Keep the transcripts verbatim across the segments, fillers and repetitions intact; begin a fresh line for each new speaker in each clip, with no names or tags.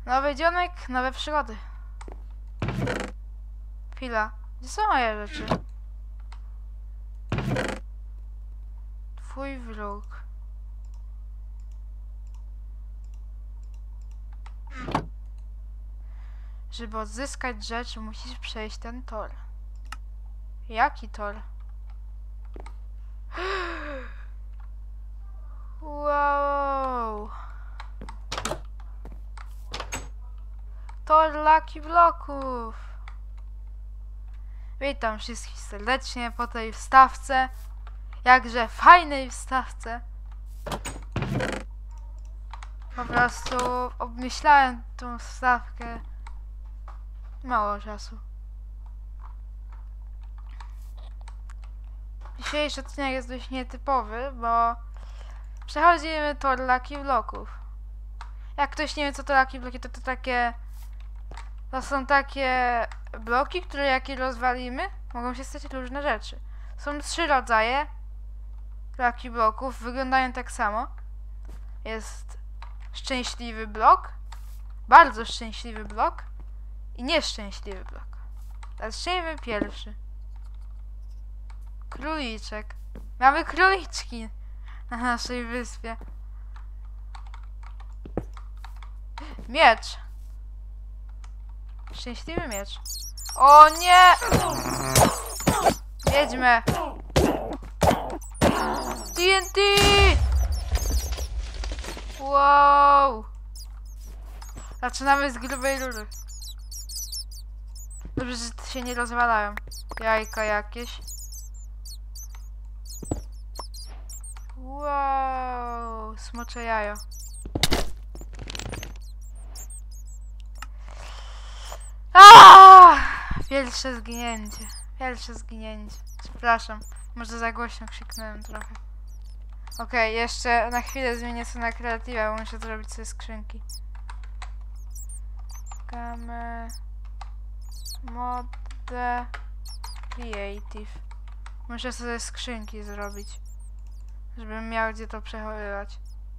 Nowy dzionek, nowe przygody. Chwila. Gdzie są moje rzeczy? Twój wróg. Żeby odzyskać rzeczy, musisz przejść ten tor. Jaki tor? Wow. Tor Lucky Bloków. Witam wszystkich serdecznie po tej wstawce. Jakże fajnej wstawce. Po prostu obmyślałem tą wstawkę. Mało czasu. Dzisiejszy odcinek jest dość nietypowy, bo przechodzimy tor Lucky Bloków. Jak ktoś nie wie, co to Lucky Bloki, to to takie... To są takie bloki, które jak je rozwalimy, mogą się stać różne rzeczy. Są trzy rodzaje Lucky Bloków, wyglądają tak samo. Jest szczęśliwy blok, bardzo szczęśliwy blok i nieszczęśliwy blok. Zacznijmy pierwszy. Króliczek. Mamy króliczki na naszej wyspie. Miecz. Szczęśliwy miecz. O nie! Wiedźmy. T N T! Wow! Zaczynamy z grubej rury. Dobrze, że się nie rozwalają. Jajka jakieś. Wow! Smocze jajo. Aaaa! Pierwsze zginięcie. Pierwsze zginięcie. Przepraszam. Może za głośno krzyknąłem trochę. Okej, okay, jeszcze na chwilę zmienię sobie na kreatywę, bo muszę zrobić sobie skrzynki. Game... Mode... Creative. Muszę sobie skrzynki zrobić. Żebym miał gdzie to przechowywać.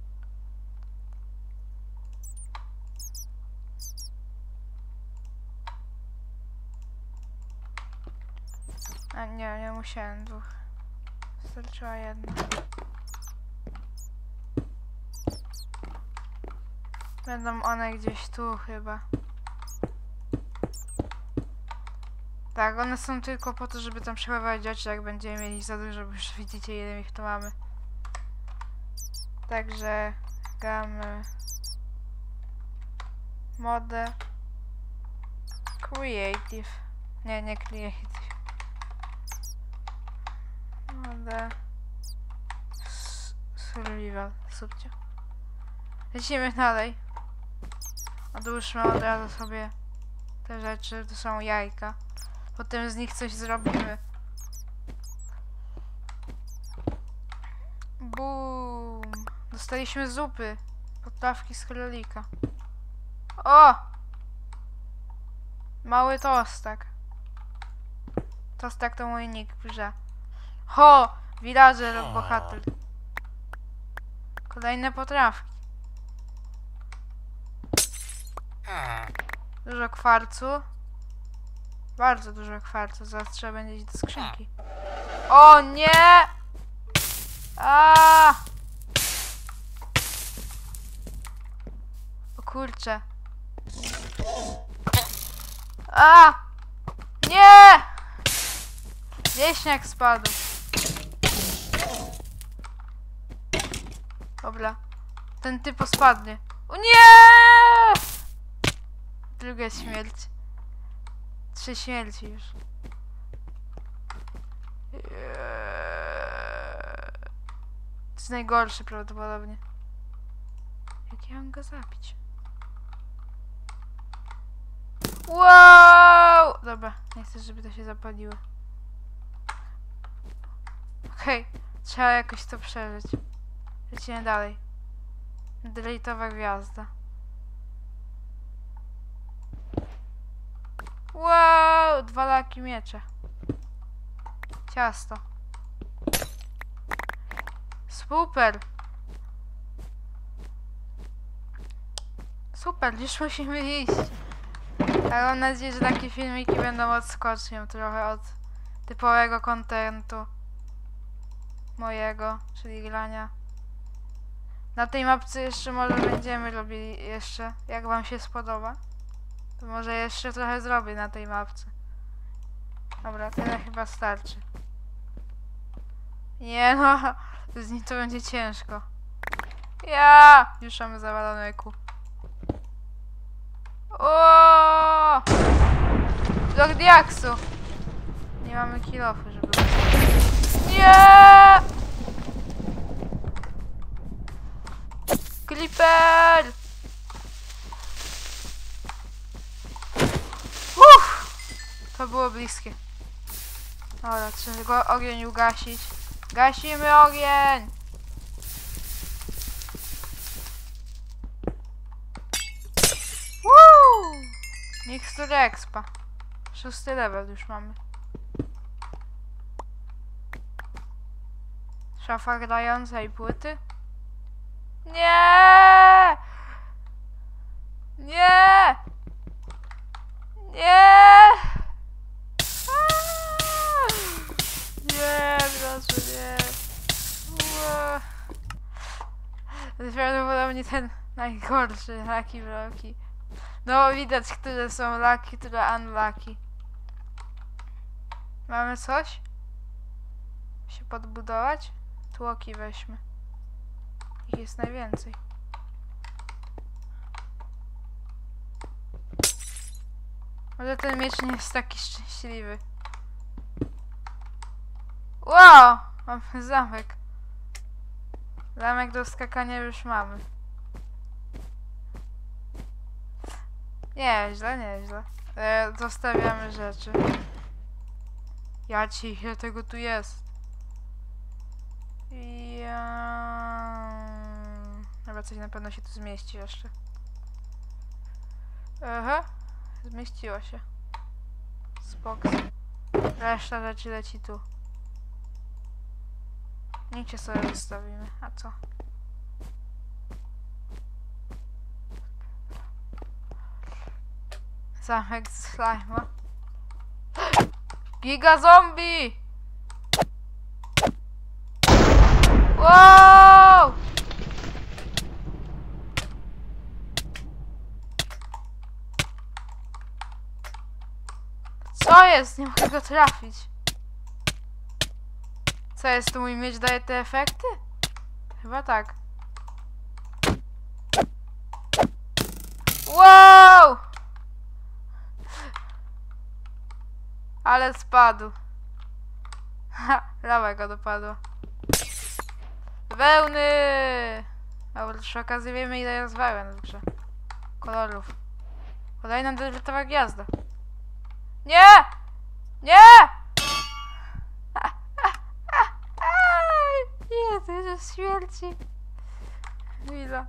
A nie, nie musiałem dwóch. Wystarczyła jedna. Będą one gdzieś tu chyba. Tak, one są tylko po to, żeby tam przechowywać rzeczy, jak będziemy mieli za dużo, bo już widzicie, ile ich tu mamy. Także game mode creative. Nie, nie creative. Mode survival. Subcie. Lecimy dalej. Odłóżmy od razu sobie te rzeczy, to są jajka. Potem z nich coś zrobimy. Boom! Dostaliśmy zupy. Potrawki z królika. O! Mały tostak. Tostak to mój nick w grze. Ho! Villager bohater. Kolejne potrawki. Dużo kwarcu. Bardzo dużo kwarcu. Zaraz trzeba będzie iść do skrzynki. O nie! A! O kurczę. A! Nie! Wieśniak spadł. Dobra. Ten typo spadnie. O nie! Druga śmierć. Trzy śmierci już. To jest najgorszy prawdopodobnie. Jak ja mam go zabić? Wow! Dobra, nie chcę, żeby to się zapaliło. Okej, okay. Trzeba jakoś to przeżyć. Lecimy dalej. Deleitowa gwiazda. Wow! Dwa laki miecze. Ciasto. Super! Super, już musimy iść. Ale mam nadzieję, że takie filmiki będą odskocznią trochę od typowego kontentu mojego, czyli grania. Na tej mapce jeszcze może będziemy robili jeszcze, jak wam się spodoba. To może jeszcze trochę zrobię na tej mapce. Dobra, tyle chyba starczy. Nie no, z nim to będzie ciężko. Ja! Już mamy zawalone ku. O! Blok diaksu! Nie mamy kilofu, żeby... Nie! Creeper! Uff! To było bliskie. Dobra, trzeba go ogień ugasić. Gasimy ogień! Woo! Mikstura expa. Szósty level już mamy. Szafa grająca i płyty. Nie! Nie! Nie! Aaaa! Nie, proszę, nie. Ua. To jest prawdopodobnie ten najgorszy Lucky Bloki. No widać, które są lucky, które unlucky. Mamy coś? Się podbudować? Tłoki weźmy. Ich jest najwięcej. Może ten miecz nie jest taki szczęśliwy. Wow! Mamy zamek. Zamek do skakania już mamy. Nieźle, nieźle. E, zostawiamy rzeczy. Ja ci, ile tego tu jest. Ja... Chyba coś na pewno się tu zmieści jeszcze. Aha, zmieściło się. Spoko. Reszta rzeczy leci tu. Nicie sobie zostawimy. A co? Zamek z slajma. Giga zombie! Wow! Co jest? Nie mogę go trafić. Co jest? Tu mój miecz daje te efekty? Chyba tak. Wow! Ale spadł. Ha, lawa go dopadła. Wełny! Dobra, przy okazji wiemy, ile jest wełen w grze. Kolorów. Kolejna dedykowa gwiazda. Nie! Nie! Nie, to jest śmierci. Chwila.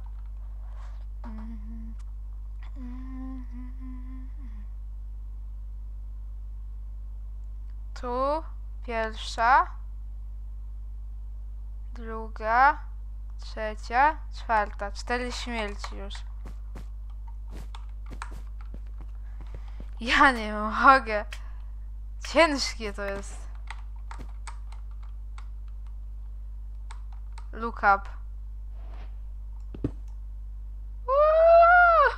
Tu pierwsza, druga, trzecia, czwarta. Cztery śmierci już. Ja nie mogę. Ciężkie to jest. Look up. Uuuu!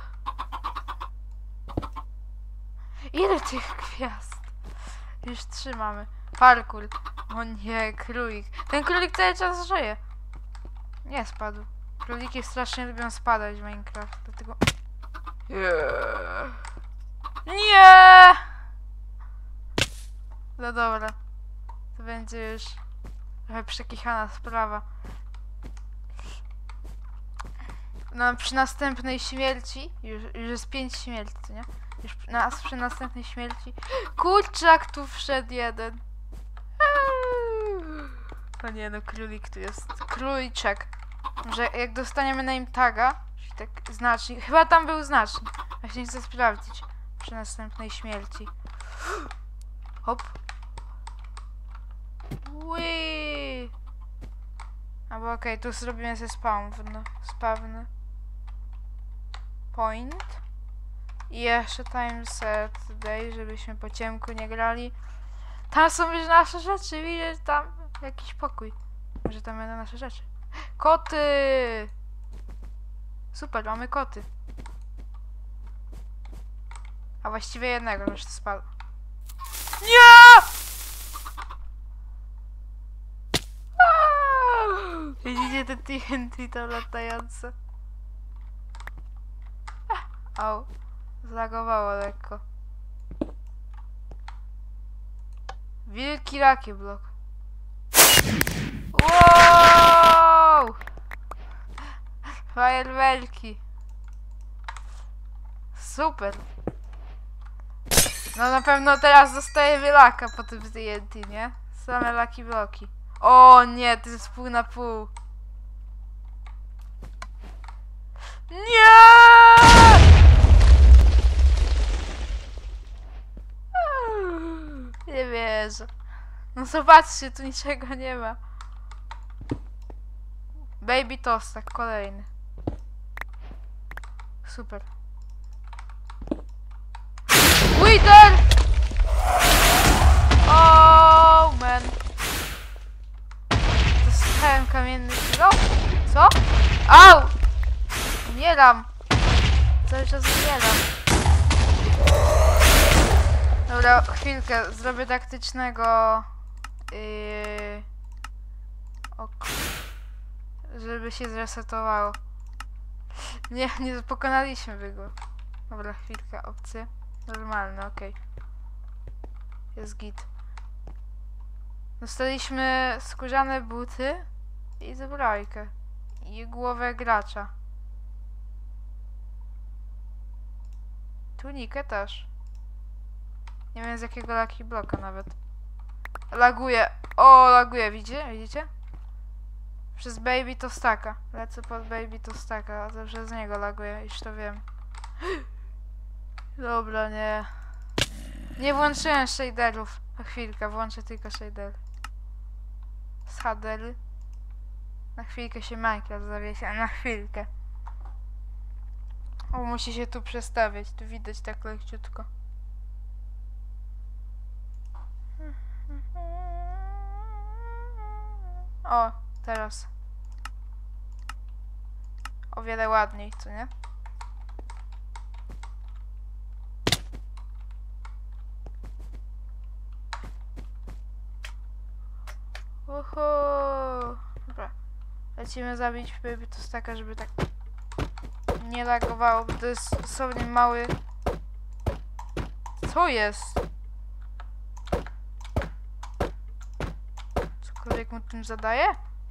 Ile tych gwiazd? Już trzymamy. Parkour. O nie, królik. Ten królik cały czas żyje. Nie spadł. Króliki strasznie lubią spadać w Minecraft, dlatego... Nie! No dobra. To będzie już trochę przekichana sprawa. No przy następnej śmierci, już, już jest pięć śmierci, nie? Już na, przy następnej śmierci... Kurczak tu wszedł jeden. O nie, no królik tu jest. Króliczek. Może jak dostaniemy name taga, czyli tak znacznik, chyba tam był znacznik. Właśnie chcę sprawdzić przy następnej śmierci. Hop. Ui. Albo okej, okay, tu zrobimy sobie spawn, no, spawn. point. I jeszcze time set day, żebyśmy po ciemku nie grali. Tam są już nasze rzeczy, widzisz, tam jakiś pokój. Może tam będą nasze rzeczy. Koty! Super, mamy koty. A właściwie jednego, już to spadło. Nie! Aaaa! Widzicie te T N T to latające? Au. Zlagowało lekko. Wielki Lucky Block. Wow! Fajerwerki. Super. No na pewno teraz dostaję wylaka po tym T N T, nie? Same Lucky Bloki. O nie, to jest pół na pół. Nie! Nie wierzę. No zobaczcie, tu niczego nie ma. Baby Tostak, kolejny. Super. Wither! Oh man. Dostałem kamienny blok. Co? Au! Umieram. Cały czas umieram. Dobra, chwilkę. Zrobię taktycznego... Yy... Ok. Żeby się zresetowało. Nie, nie pokonaliśmy go. Dobra, chwilkę. Opcje. Normalne, okej. Okay. Jest git. Dostaliśmy skórzane buty i zbrojkę. I głowę gracza. Tunikę też. Nie wiem z jakiego Lucky Blocka nawet. Laguje. O, laguje, widzicie? Widzicie? Przez Baby Tostaka. Lecę pod Baby Tostaka, a to przez niego laguje, już to wiem. Dobra, nie. Nie włączyłem shaderów. Na chwilkę, włączę tylko shader. Shader. Na chwilkę się Minecraft zawiesi, a na chwilkę. O, musi się tu przestawiać, tu widać tak leciutko. O, teraz. O wiele ładniej, co nie? Oho. Dobra. Lecimy zabić Baby Tostaka, żeby tak nie lagowało, bo to jest dosłownie mały... Co jest? Cokolwiek mu tym zadaje?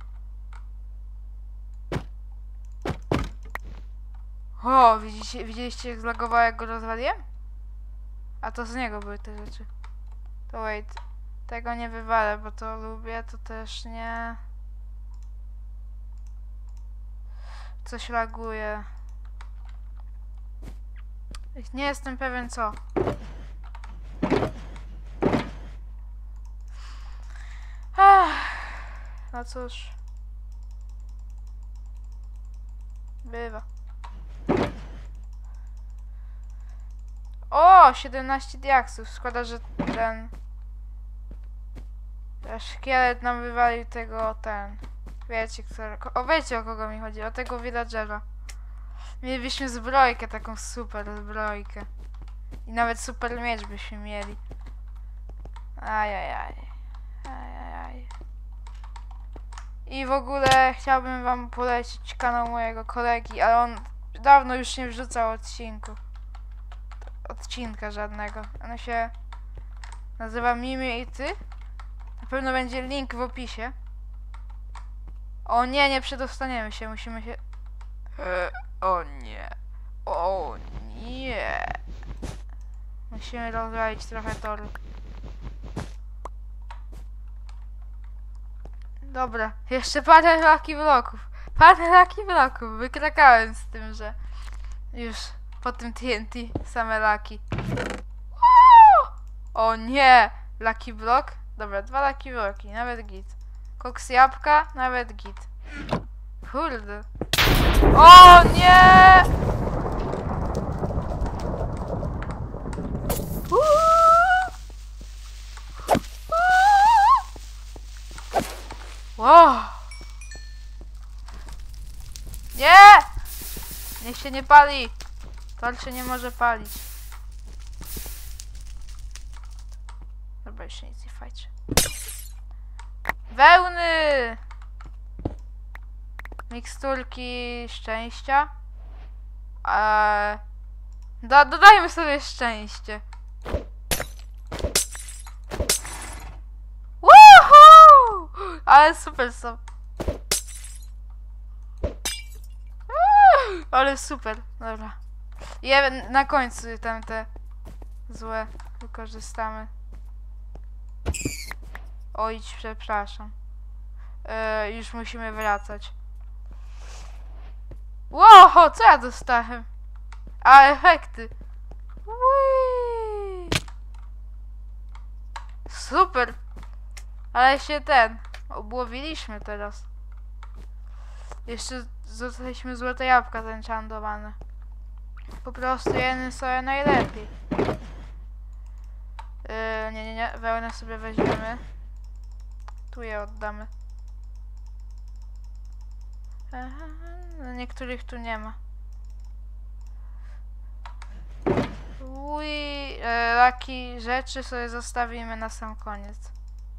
O, widzicie, widzieliście jak zlagowało, jak go rozwaliłem? A to z niego były te rzeczy. To wait. Tego nie wywalę, bo to lubię, to też nie... Coś laguje. Nie jestem pewien co. Ach, no cóż. Bywa. O, siedemnaście diaksów. Szkoda, że ten... Szkielet nam wywalił tego, ten... Wiecie, którego... O, wiecie o kogo mi chodzi. O tego villagera. Mielibyśmy zbrojkę, taką super zbrojkę. I nawet super miecz byśmy mieli. Ajajaj. Ajajaj. I w ogóle chciałbym wam polecić kanał mojego kolegi, ale on dawno już nie wrzucał odcinku. Odcinka żadnego. On się nazywa Mimy i Ty. Na pewno będzie link w opisie. O nie, nie przedostaniemy się, musimy się... E, o nie. O nie. Musimy rozwalić trochę toru. Dobra, jeszcze parę Lucky Blocków. Parę Lucky Blocków. Wykrakałem z tym, że już po tym T N T same Lucky. O nie! Lucky Block? Dobra, dwa Lucky Blocki, nawet git. Koks jabłka, nawet git. Kurde. O nie! O! Nie! Niech się nie pali! Torch się nie może palić. Dobra, jeszcze nic nie fajczy. Wełny! Miksturki szczęścia. Eee, do, dodajmy sobie szczęście. Woohoo! Ale super są. Ale super, dobra. I na końcu tam te złe wykorzystamy. Oj, przepraszam. Yy, już musimy wracać. Wow, co ja dostałem? A efekty. Ui. Super. Ale się ten obłowiliśmy teraz. Jeszcze zostaliśmy złote jabłka zenchantowane. Po prostu jeden sobie najlepiej. Yy, nie, nie, nie. Wełnę sobie weźmiemy. Tu je oddamy. Aha, no niektórych tu nie ma. Ui, e, takie rzeczy sobie zostawimy na sam koniec.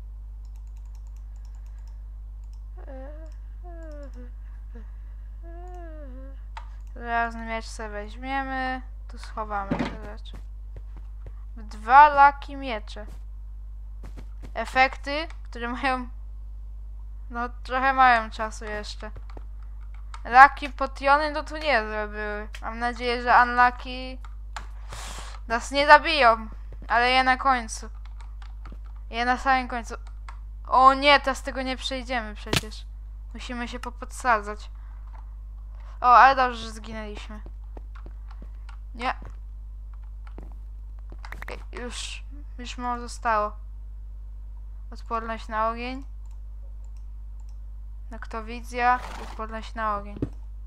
Żelazny miecz sobie weźmiemy. Tu schowamy te rzeczy. Dwa laki miecze. Efekty, które mają... No trochę mają czasu jeszcze. Lucky potiony no tu nie zrobiły. Mam nadzieję, że unlucky nas nie zabiją. Ale je na końcu. Je na samym końcu. O nie, teraz tego nie przejdziemy przecież. Musimy się popodsadzać. O, ale dobrze, że zginęliśmy. Nie. Okay, już, już mało zostało. Odporność na ogień. Noktowizja i odporność na ogień.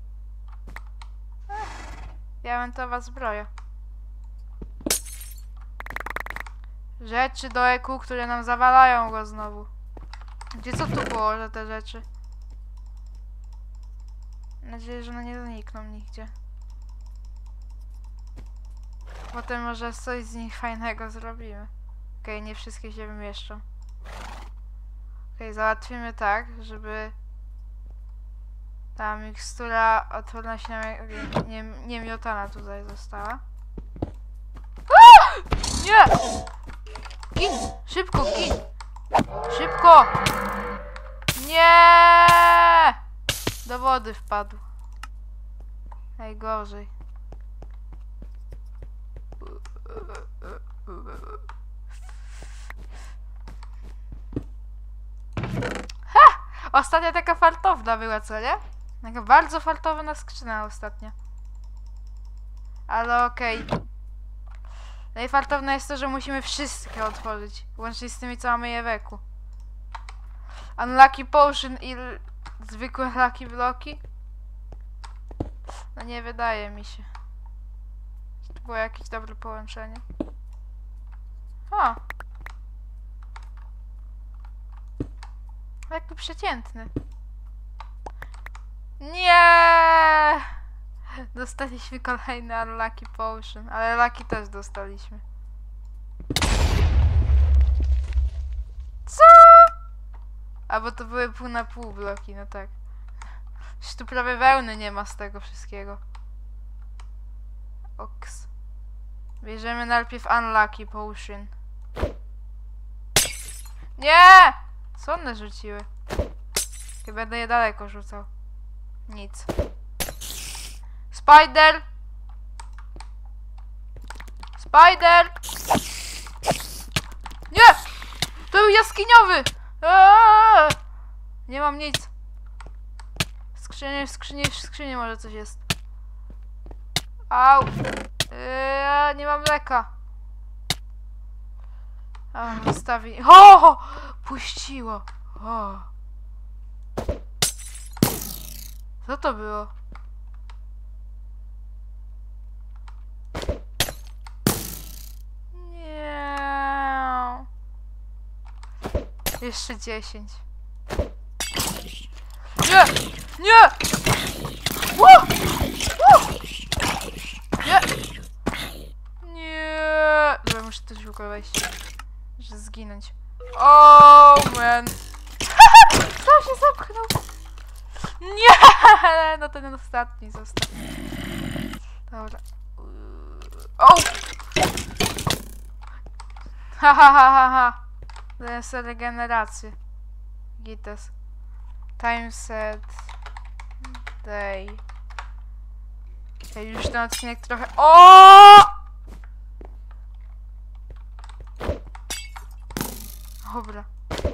Ech, diamentowa zbroja. Rzeczy do E Q, które nam zawalają go znowu. Gdzie co tu położę te rzeczy? Mam nadzieję, że one nie zanikną nigdzie. Potem może coś z nich fajnego zrobimy. Okej, okay, nie wszystkie się wymieszczą. Okej, okay, załatwimy tak, żeby ta mikstura odporności na nie, niemiotana tutaj została. Aaaa! Nie! Gin! Szybko, gin! Szybko! Nie! Do wody wpadł. Najgorzej. Ha! Ostatnia taka fartowna była, co nie? Taka bardzo fartowna skrzyna ostatnia. Ale okej. Okay. Najfartowne jest to, że musimy wszystkie otworzyć. Łącznie z tymi, co mamy je w eku. Unlucky Potion i zwykłe Lucky Bloki? No nie wydaje mi się. Czy to było jakieś dobre połączenie? O! Jakby przeciętny. Nie! Dostaliśmy kolejny Unlucky Potion, ale Lucky też dostaliśmy. Co? A bo to były pół na pół bloki, no tak. Już tu prawie wełny nie ma z tego wszystkiego. Oks. Bierzemy najpierw Unlucky Potion. Nie! Co one rzuciły? Chyba będę je daleko rzucał. Nic. Spider! Spider! Nie! To był jaskiniowy! Eee! Nie mam nic. W skrzyni, w skrzyni, w skrzyni może coś jest. Au! Eee, nie mam mleka. A, zostawi. O! Puściło. O! Co to było? Nie. Jeszcze dziesięć. Nie! Nie! Ło! Ło! Nie! Nie! Dobra, muszę też w ogóle wejść. Muszę zginąć. Oh man! Co się zapchnął? Nie! No ten ostatni został. Dobra. O! Ha ha ha ha ha! Daję sobie regenerację. Gites. Time set. Day. Ja już ten odcinek trochę... O! Dobra.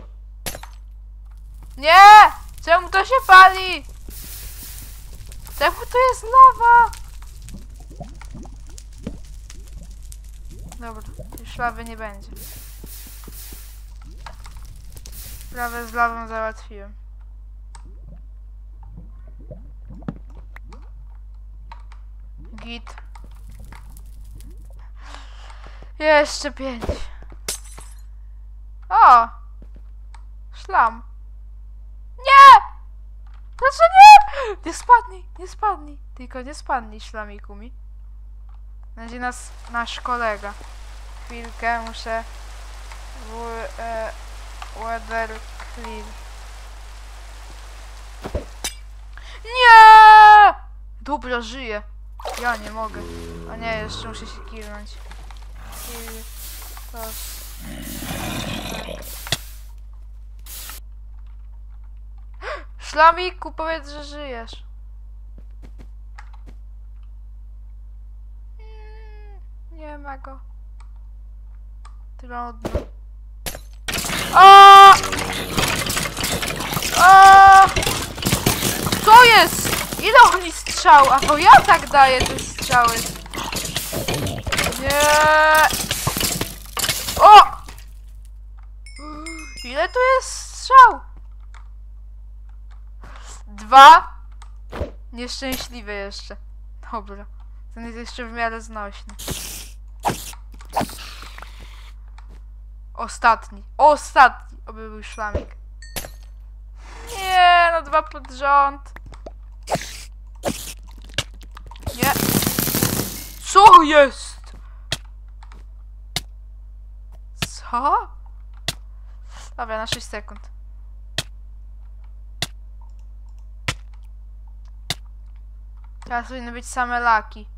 Nie! Czemu to się pali? Czemu tu jest lawa? Dobra, już lawy nie będzie. Sprawę z lawą załatwiłem. Git. Jeszcze pięć. O! Szlam. Nie! Proszę nie! Nie spadnij, nie spadnij. Tylko nie spadnij, szlamiku mi. Będzie nas nasz kolega. Chwilkę, muszę... W, e, weather clear. Nie! Dobra, żyję. Ja nie mogę. A nie, jeszcze muszę się kilnąć. Kill. To... Tak. Szlamiku, powiedz, że żyjesz. Mm, nie ma go. Trudno. A! A! Co jest? Ile oni strzał? A bo ja tak daję te strzały. Nie. O! Ile tu jest strzał? Dwa. Nieszczęśliwy jeszcze. Dobra. Ten jest jeszcze w miarę znośny. Ostatni. Ostatni. Oby był szlamik. Nie, no dwa pod rząd. Nie. Co jest? Co? Dobra, na sześć sekund. Teraz powinny być same laki.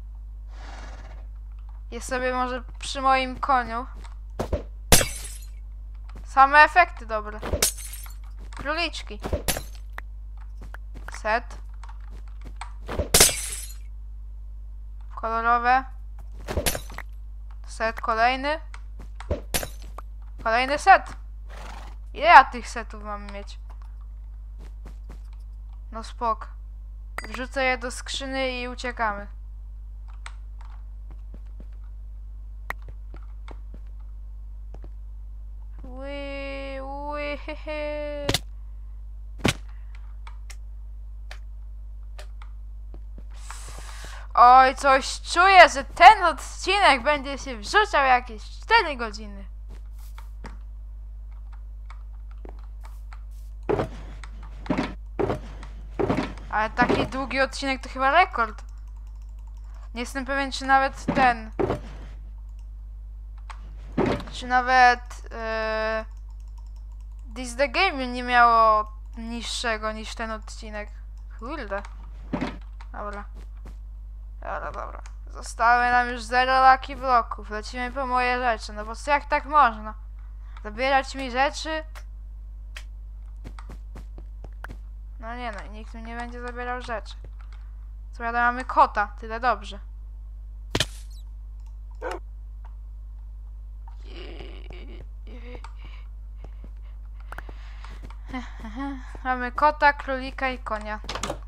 Jest sobie może przy moim koniu. Same efekty dobre. Króliczki. Set. Kolorowe. Set kolejny. Kolejny set. Ile ja tych setów mam mieć? No spok. Wrzucę je do skrzyny i uciekamy. Ui, ui, he, he. Oj, coś czuję, że ten odcinek będzie się wrzucał jakieś cztery godziny. Ale taki długi odcinek to chyba rekord. Nie jestem pewien, czy nawet ten... Czy nawet... Yy, This the Game nie miało niższego niż ten odcinek. Kurde. Dobra. Dobra, dobra. Zostały nam już zero lucky bloków. Lecimy po moje rzeczy. No bo co, jak tak można? Zabierać mi rzeczy? No nie no, nikt mi nie będzie zabierał rzeczy. Co prawda mamy kota, tyle dobrze. Mamy kota, królika i konia.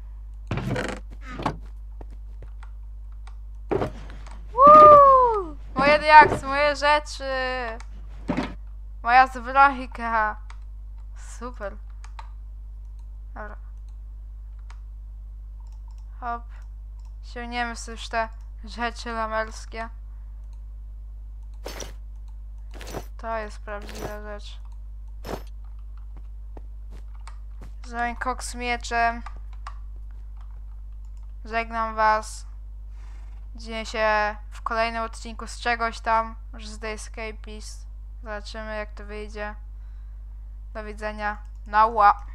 Woo! Moje diaks, moje rzeczy. Moja zbrojka. Super. Dobra. Hop. Sięgniemy sobie już te rzeczy lamerskie. To jest prawdziwa rzecz. Zamień koks mieczem. Żegnam was. Widzimy się w kolejnym odcinku z czegoś tam. Może z The Escapist. Zobaczymy jak to wyjdzie. Do widzenia. Nała.